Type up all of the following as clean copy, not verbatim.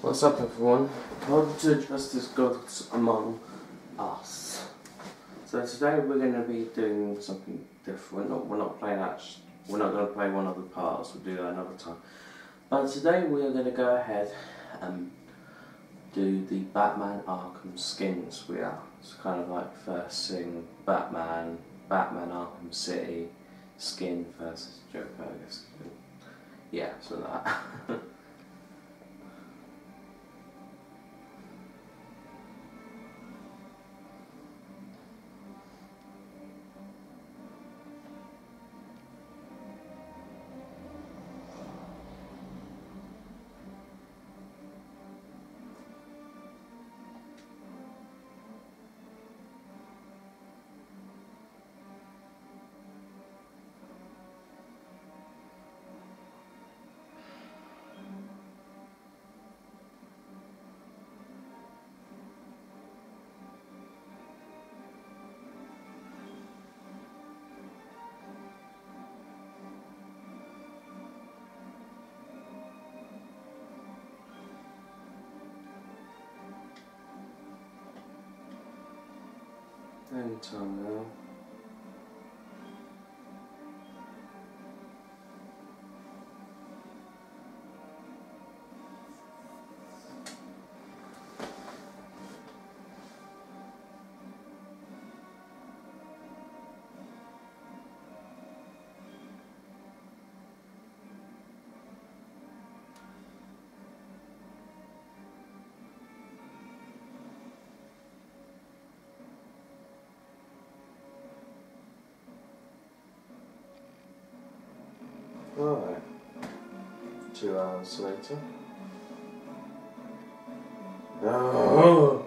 What's up, everyone? Welcome to Justice Gods Among Us. So today we're going to be doing something different. We're not playing we're not going to play one of the parts. We'll do that another time. But today we are going to go ahead and do the Batman Arkham skins. It's kind of like first thing Batman Arkham City skin versus Joker, I guess. Yeah, so that. Anytime now. Alright, 2 hours later. No!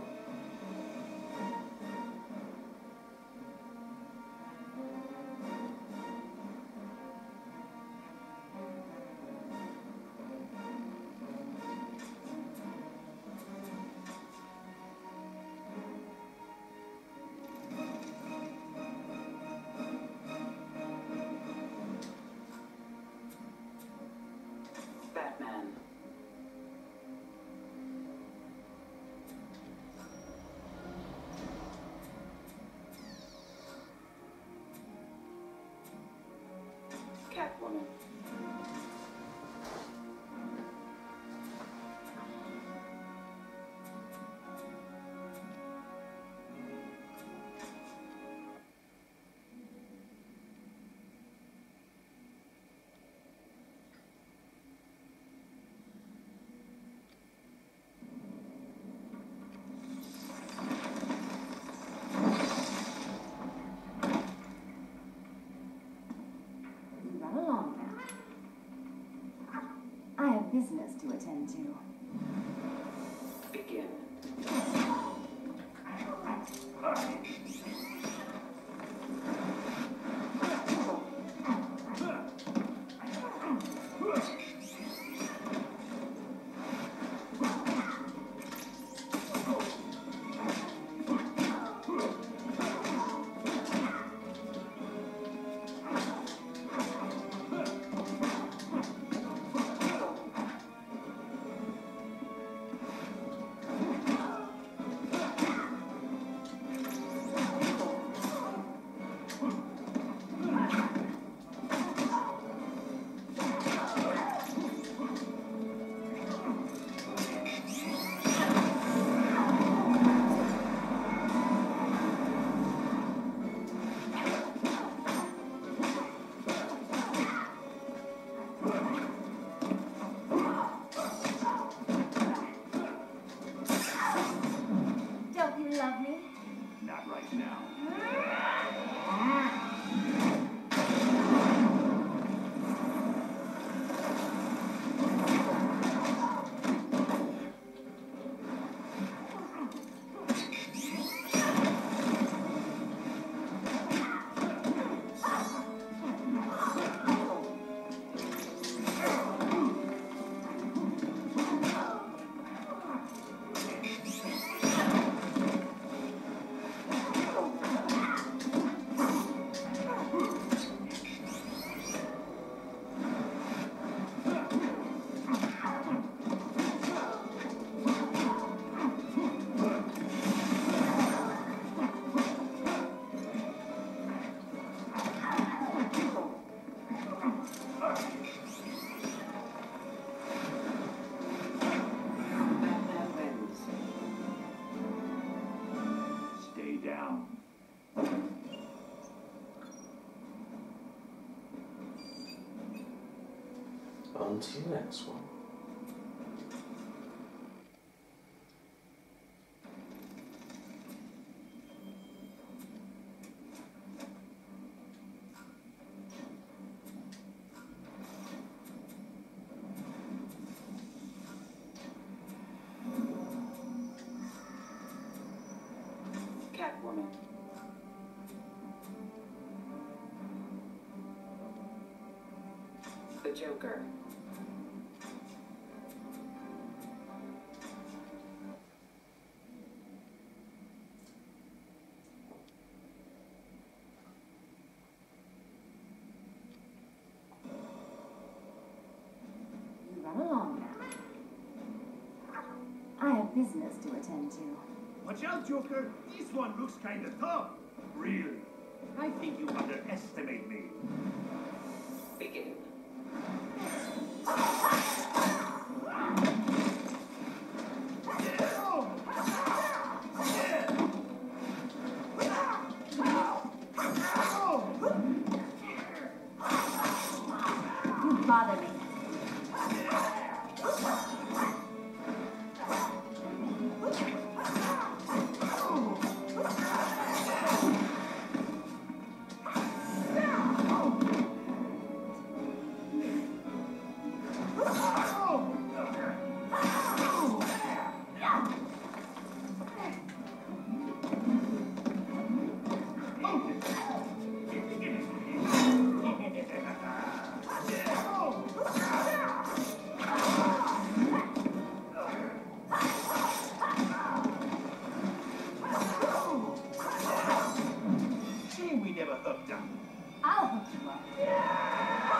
Batman. Catwoman. Run along now. I have business to attend to. Begin. On to the next one. Catwoman. The Joker. You run along now. I have business to attend to. Watch out, Joker. This one looks kind of tough. Really? I think you underestimate me. Begin. You bother me. Shame we never hooked up. I'll hook you up.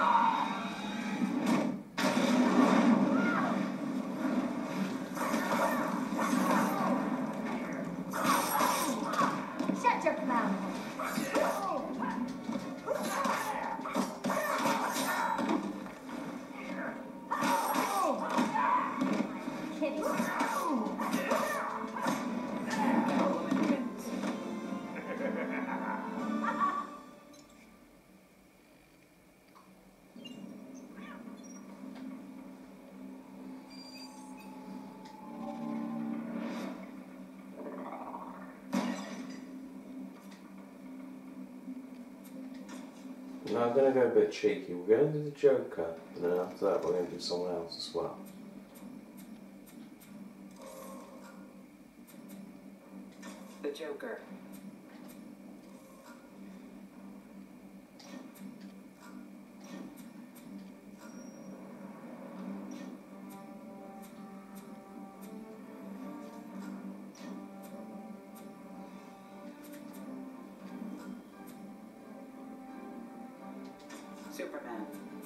Shut your mouth. Kidding. Now I'm going to go a bit cheeky. We're going to do the Joker, and then after that we're going to do someone else as well. The Joker. Superman.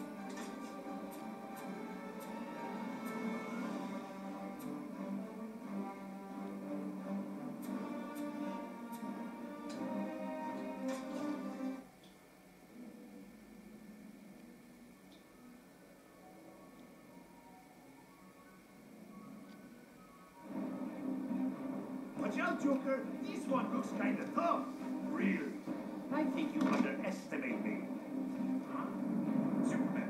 Watch out, Joker. This one looks kind of tough. Really? I think you underestimate me. Superman.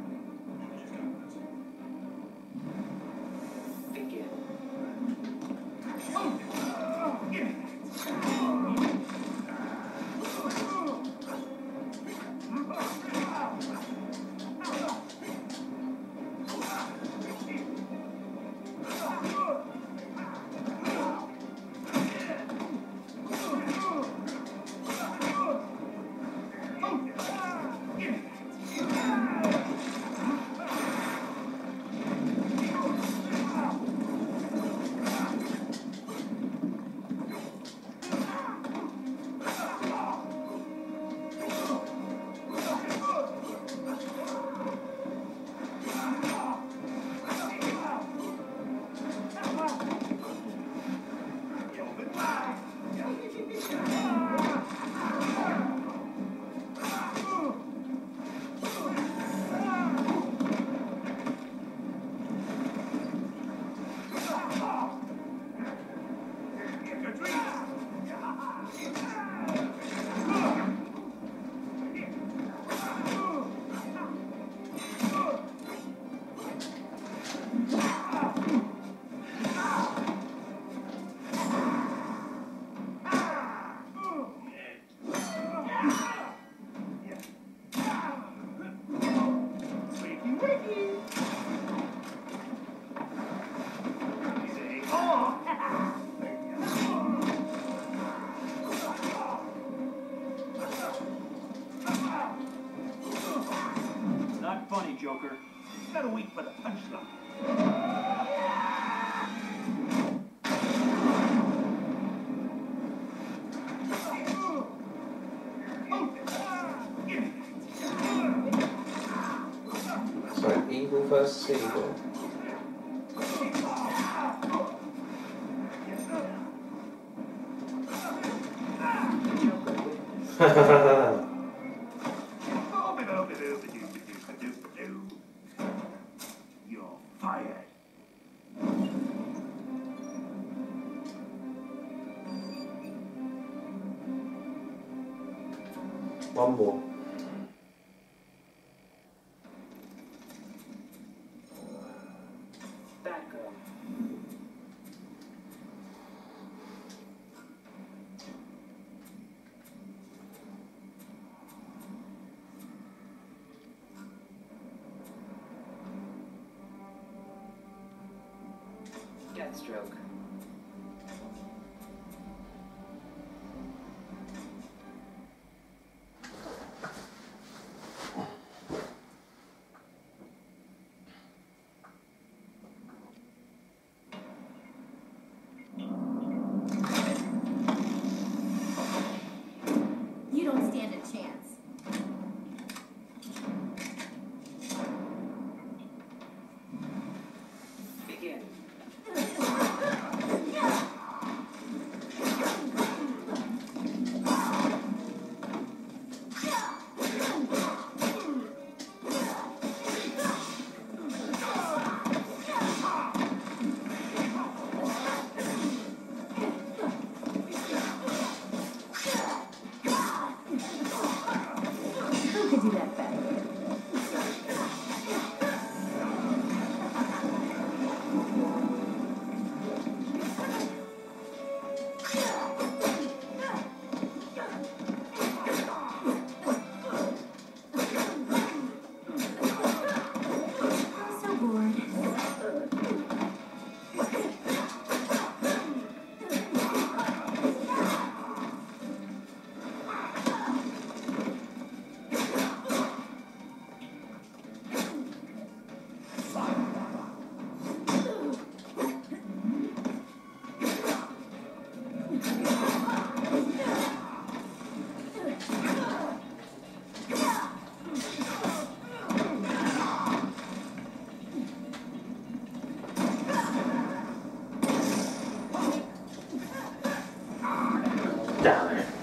Begin. So evil versus evil. You're fired. One more. Batgirl. Deathstroke. You don't stand a chance. Begin. Who could do that better? So bored. Damn it.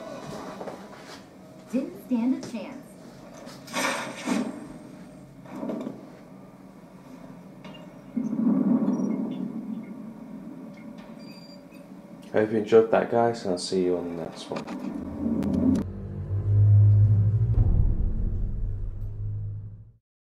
Didn't stand a chance. Hope you enjoyed that, guys, and I'll see you on the next one.